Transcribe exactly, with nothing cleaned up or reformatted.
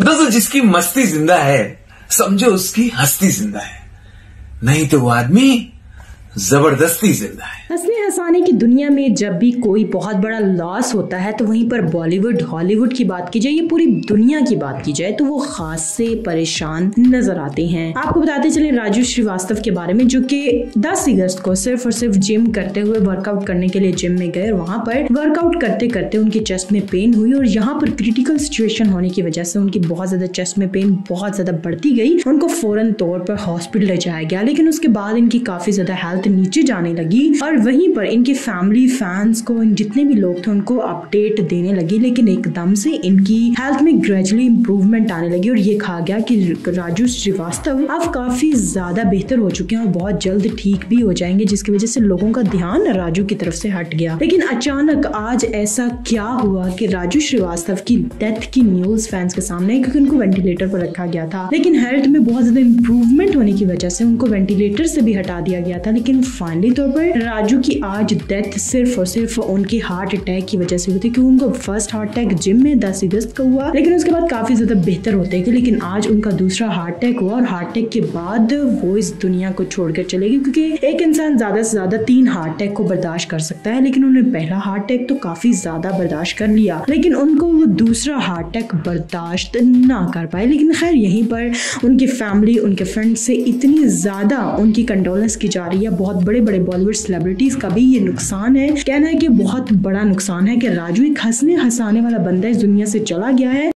दरअसल जिसकी मस्ती जिंदा है समझो उसकी हस्ती जिंदा है, नहीं तो वो आदमी जबरदस्ती जिंदा है। हंसने हंसाने की दुनिया में जब भी कोई बहुत बड़ा लॉस होता है तो वहीं पर बॉलीवुड हॉलीवुड की बात की जाए या पूरी दुनिया की बात की जाए तो वो खास से परेशान नजर आते हैं। आपको बताते चले राजू श्रीवास्तव के बारे में, जो कि दस अगस्त को सिर्फ और सिर्फ जिम करते हुए वर्कआउट करने के लिए जिम में गए और वहां पर वर्कआउट करते करते उनकी चेस्ट में पेन हुई और यहाँ पर क्रिटिकल सिचुएशन होने की वजह से उनकी बहुत ज्यादा चेस्ट में पेन बहुत ज्यादा बढ़ती गई। उनको फौरन तौर पर हॉस्पिटल ले जाया गया, लेकिन उसके बाद इनकी काफी ज्यादा हेल्थ नीचे जाने लगी और वहीं पर इनके फैमिली फैंस को जितने भी लोग थे उनको अपडेट देने लगी, लेकिन एकदम से इनकी हेल्थ में ग्रेजुअली इंप्रूवमेंट आने लगी और ये कहा गया कि राजू श्रीवास्तव अब काफी ज्यादा बेहतर हो चुके हैं और बहुत जल्द ठीक भी हो जाएंगे, जिसकी वजह से लोगों का ध्यान राजू की तरफ से हट गया। लेकिन अचानक आज ऐसा क्या हुआ कि राजू श्रीवास्तव की डेथ की न्यूज फैंस के सामने, क्योंकि उनको वेंटिलेटर पर रखा गया था, लेकिन हेल्थ में बहुत ज्यादा इंप्रूवमेंट होने की वजह से उनको वेंटिलेटर से भी हटा दिया गया था। लेकिन फाइनली तौर पर राजू की आज डेथ सिर्फ और सिर्फ उनकी हार्ट अटैक की वजह से हुई थी, क्योंकि उनको फर्स्ट हार्ट अटैक जिम में दस अगस्त को हुआ, लेकिन उसके बाद काफी ज्यादा बेहतर होते गए। लेकिन आज उनका दूसरा हार्ट अटैक हुआ और हार्ट अटैक के बाद वो इस दुनिया को छोड़कर चले गए, क्योंकि एक इंसान ज्यादा से ज्यादा तीन हार्ट अटैक को बर्दाश्त कर सकता है, लेकिन उन्होंने पहला हार्ट अटैक तो काफी ज्यादा बर्दाश्त कर लिया, लेकिन उनको वो दूसरा हार्ट अटैक बर्दाश्त ना कर पाए। लेकिन खैर यहीं पर उनकी फैमिली उनके फ्रेंड से इतनी ज्यादा उनकी कंडोलेंस की जा रही है। बहुत बड़े बड़े बॉलीवुड सेलिब्रिटीज का भी ये नुकसान है, कहना है कि बहुत बड़ा नुकसान है कि राजू एक हंसने हंसाने वाला बंदा इस दुनिया से चला गया है।